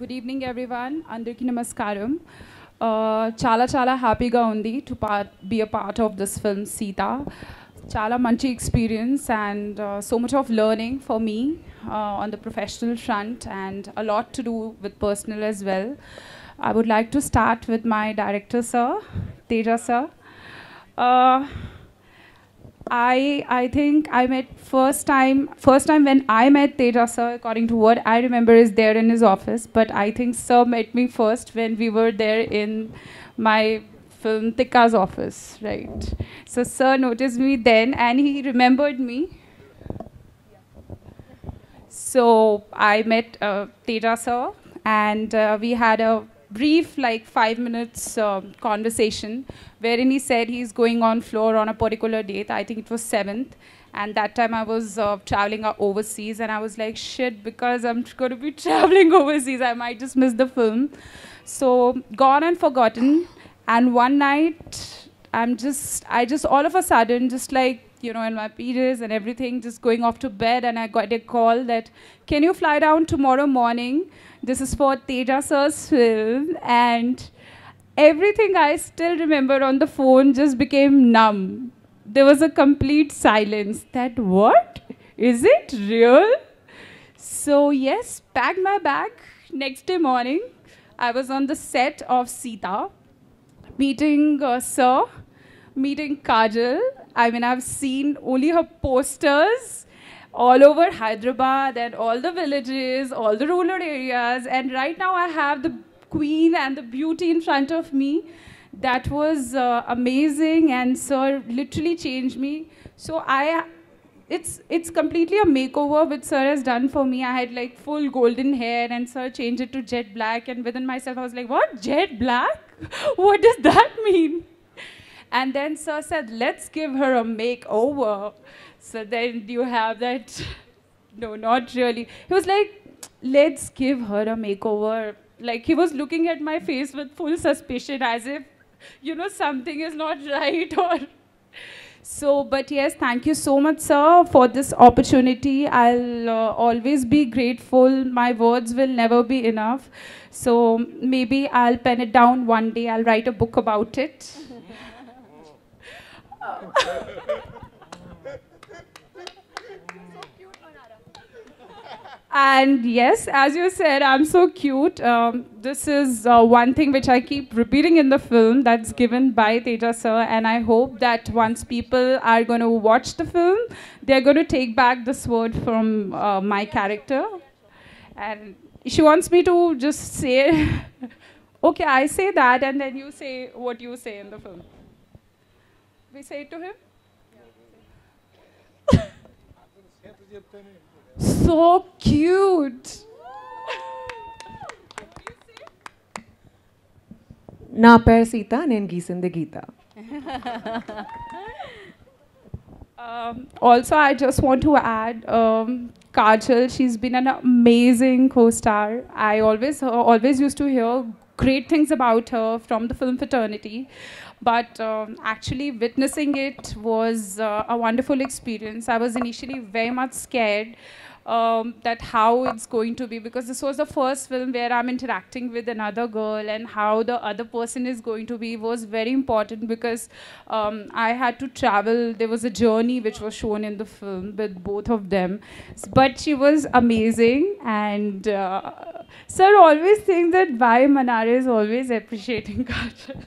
Good evening, everyone. Andarki namaskaram. Chala chala happy ga undi to be a part of this film Sita. Chala manchi experience and so much of learning for me on the professional front and a lot to do with personal as well. I would like to start with my director, sir, Teja sir. Uh, I think I met first time when I met Teja sir, according to what I remember, is there in his office. But I think sir met me first when we were there in my film Tikka's office, right? So sir noticed me then and he remembered me. So I met Teja sir and we had a brief, like 5 minutes conversation wherein he said he's going on floor on a particular date. I think it was 7th. And that time I was traveling overseas and I was like, shit, because I'm going to be traveling overseas, I might just miss the film. So gone and forgotten. And one night, I just all of a sudden, just like, you know, in my periods and everything, just going off to bed, and I got a call that, can you fly down tomorrow morning? This is for Teja sir's film. And everything I still remember on the phone just became numb. There was a complete silence. That what? Is it real? So yes, packed my bag. Next day morning, I was on the set of Sita, meeting Sir, meeting Kajal. I mean, I've seen only her posters all over Hyderabad and all the villages, all the rural areas. And right now I have the queen and the beauty in front of me. That was amazing, and sir literally changed me. So it's completely a makeover which sir has done for me. I had like full golden hair and sir changed it to jet black, and within myself I was like, what, jet black? What does that mean? And then sir said, let's give her a makeover. So then you have that, no, not really. He was like, let's give her a makeover. Like he was looking at my face with full suspicion as if, you know, something is not right or... So, but yes, thank you so much, sir, for this opportunity. I'll always be grateful. My words will never be enough. So maybe I'll pen it down one day. I'll write a book about it. And yes, as you said, I'm so cute. This is one thing which I keep repeating in the film that's given by Teja sir. And I hope that once people are going to watch the film, they're going to take back this word from my character. And she wants me to just say, okay, I say that, and then you say what you say in the film. We say it to him? So cute. Na per Sita, nen Geesinde Geeta. Also, I just want to add, Kajal, she's been an amazing co-star. I always used to hear great things about her from the film fraternity. But actually witnessing it was a wonderful experience. I was initially very much scared that how it's going to be, because this was the first film where I'm interacting with another girl, and how the other person is going to be was very important, because I had to travel. There was a journey which was shown in the film with both of them. But she was amazing, and sir always thinks that why Manara is always appreciating Kajal.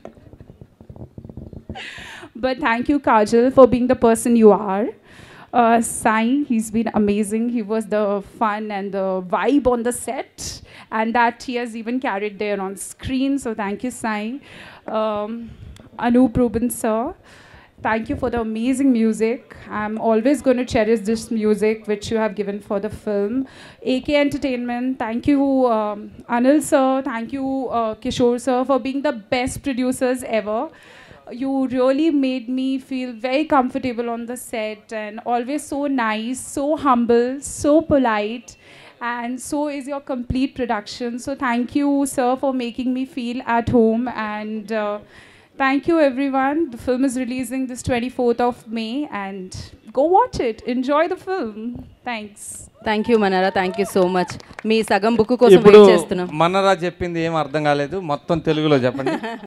But thank you, Kajal, for being the person you are. Sai, he's been amazing. He was the fun and the vibe on the set, and that he has even carried there on screen. So thank you, Sai. Anup Rubin, sir, thank you for the amazing music. I'm always going to cherish this music which you have given for the film. AK Entertainment, thank you, Anil, sir. Thank you, Kishore, sir, for being the best producers ever. You really made me feel very comfortable on the set, and always so nice, so humble, so polite, and so is your complete production. So thank you, sir, for making me feel at home, and Thank you, everyone. The film is releasing this 24th of May, and go watch it. Enjoy the film. Thanks. Thank you Manara, thank you so much. మీ సగం book కోసం ఇప్పుడు wait చేస్తున్నాం. మనరా చెప్పింది ఏం అర్థం కాలేదు, మొత్తం తెలుగులో చెప్పండి.